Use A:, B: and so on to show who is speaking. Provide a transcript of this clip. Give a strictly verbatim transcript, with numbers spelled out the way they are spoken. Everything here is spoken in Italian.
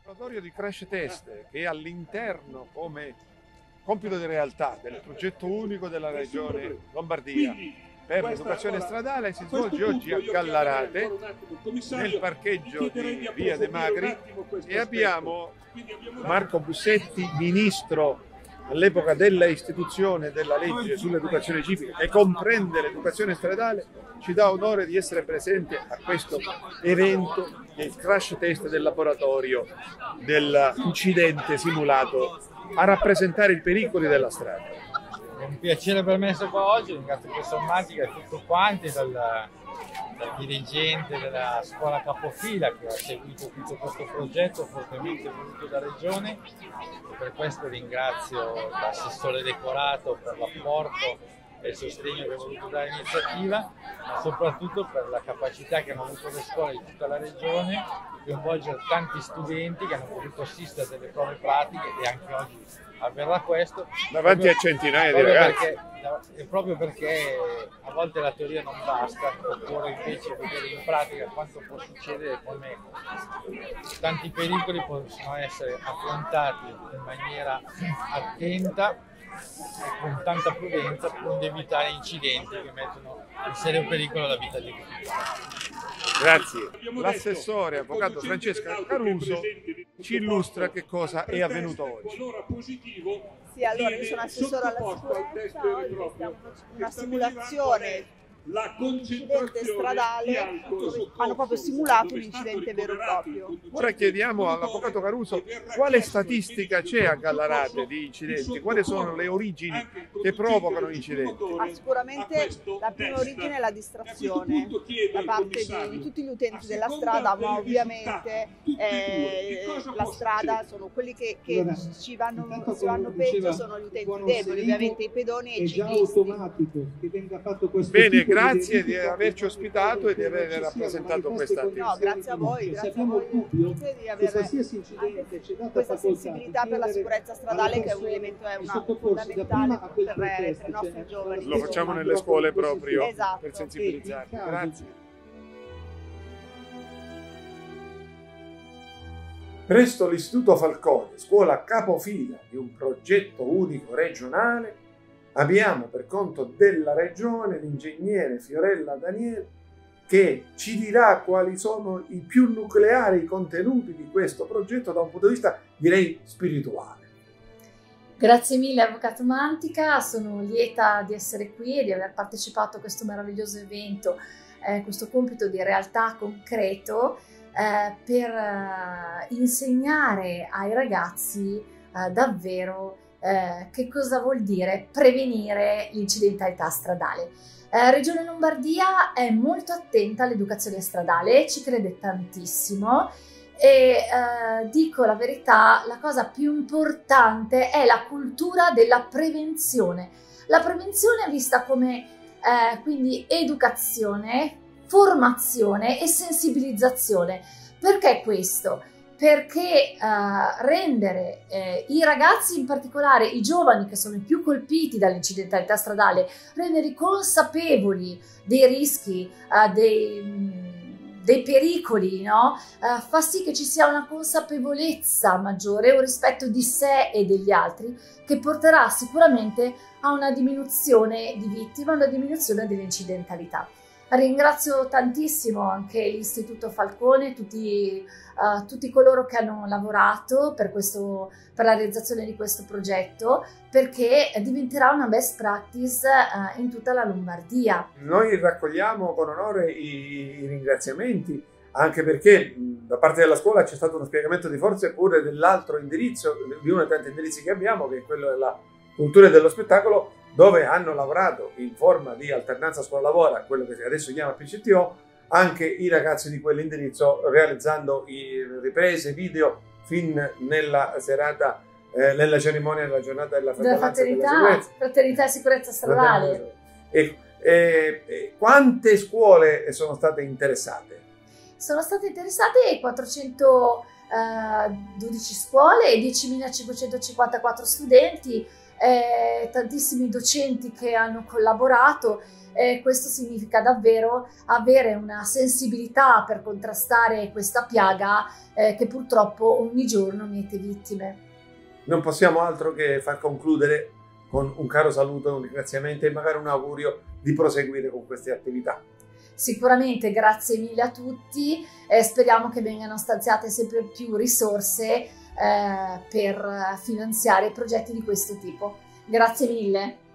A: laboratorio di crash test che all'interno, come compito di realtà del progetto unico della Regione Lombardia per l'educazione stradale, si svolge oggi a Gallarate, nel parcheggio di Via De Magri, e abbiamo Marco Bussetti, ministro all'epoca della istituzione della legge sull'educazione civica, che comprende l'educazione stradale. Ci dà onore di essere presente a questo evento, che è il crash test del laboratorio dell'incidente simulato a rappresentare i pericoli della strada.
B: È un piacere per me essere qua oggi, ringrazio il professor Mantica e tutti quanti, dal, dal dirigente della scuola capofila che ha seguito tutto questo progetto fortemente voluto da Regione, e per questo ringrazio l'assessore Decorato per l'apporto e il sostegno che ha voluto dare all'iniziativa, ma soprattutto per la capacità che hanno avuto le scuole di tutta la Regione di coinvolgere tanti studenti che hanno potuto assistere a delle prove pratiche, e anche oggi avverrà questo
A: davanti
B: proprio,
A: a centinaia di ragazzi.
B: Perché, proprio perché a volte la teoria non basta, occorre invece vedere in pratica quanto può succedere, come tanti pericoli possono essere affrontati in maniera attenta e con tanta prudenza, per evitare incidenti che mettono in serio pericolo la vita di tutti.
A: Grazie. L'assessore avvocato Francesca Caruso ci illustra che cosa è avvenuto oggi.
C: Sì, allora io sono assessore alla sicurezza, oggi stiamo una simulazione di un incidente stradale dove hanno proprio simulato un incidente vero e proprio.
A: Ora chiediamo all'avvocato Caruso quale statistica c'è a Gallarate di incidenti, quali sono le origini che provocano incidenti.
C: Ah, sicuramente la prima origine è la distrazione da parte di, di tutti gli utenti della strada, ma ovviamente eh, la strada sono quelli che, che ci vanno, ci vanno peggio, sono gli utenti deboli, ovviamente i pedoni e i ciclisti.
A: Bene, grazie di averci ospitato e di aver rappresentato questa attività.
C: No, grazie a voi, grazie a voi di avere questa sensibilità per la sicurezza stradale, che è un elemento, è una fondamentale per, per i nostri giovani.
A: Lo facciamo nelle scuole proprio,
C: esatto,
A: per sensibilizzare. Grazie. Presso l'Istituto Falcone, scuola capofila di un progetto unico regionale, abbiamo per conto della Regione l'ingegnere Fiorella Daniele, che ci dirà quali sono i più nucleari contenuti di questo progetto da un punto di vista, direi, spirituale.
D: Grazie mille Avvocato Mantica, sono lieta di essere qui e di aver partecipato a questo meraviglioso evento, eh, questo compito di realtà concreto eh, per eh, insegnare ai ragazzi eh, davvero Eh, che cosa vuol dire prevenire l'incidentalità stradale. Eh, Regione Lombardia è molto attenta all'educazione stradale, ci crede tantissimo e eh, dico la verità, la cosa più importante è la cultura della prevenzione. La prevenzione è vista come eh, quindi educazione, formazione e sensibilizzazione. Perché questo? Perché uh, rendere eh, i ragazzi, in particolare i giovani che sono i più colpiti dall'incidentalità stradale, renderli consapevoli dei rischi, uh, dei, mh, dei pericoli, no? uh, fa sì che ci sia una consapevolezza maggiore, un rispetto di sé e degli altri, che porterà sicuramente a una diminuzione di vittime, a una diminuzione dell'incidentalità. Ringrazio tantissimo anche l'Istituto Falcone, tutti, uh, tutti coloro che hanno lavorato per, questo, per la realizzazione di questo progetto, perché diventerà una best practice uh, in tutta la Lombardia.
A: Noi raccogliamo con onore i, i ringraziamenti, anche perché da parte della scuola c'è stato uno spiegamento di forze pure dell'altro indirizzo, di uno dei tanti indirizzi che abbiamo, che è quello della cultura e dello spettacolo, dove hanno lavorato in forma di alternanza scuola-lavoro, quello che adesso si chiama P C T O, anche i ragazzi di quell'indirizzo, realizzando i riprese video fin nella serata, eh, nella cerimonia della giornata della fraternità,
D: della fraternità, fraternità e sicurezza stradale.
A: E, e, e quante scuole sono state interessate?
D: Sono state interessate quattrocentododici scuole e diecimilacinquecentocinquantaquattro studenti. eh, tantissimi docenti che hanno collaborato. Eh, questo significa davvero avere una sensibilità per contrastare questa piaga eh, che purtroppo ogni giorno miete vittime.
A: Non possiamo altro che far concludere con un caro saluto, un ringraziamento e magari un augurio di proseguire con queste attività.
D: Sicuramente grazie mille a tutti, eh, speriamo che vengano stanziate sempre più risorse eh, per finanziare progetti di questo tipo. Grazie mille.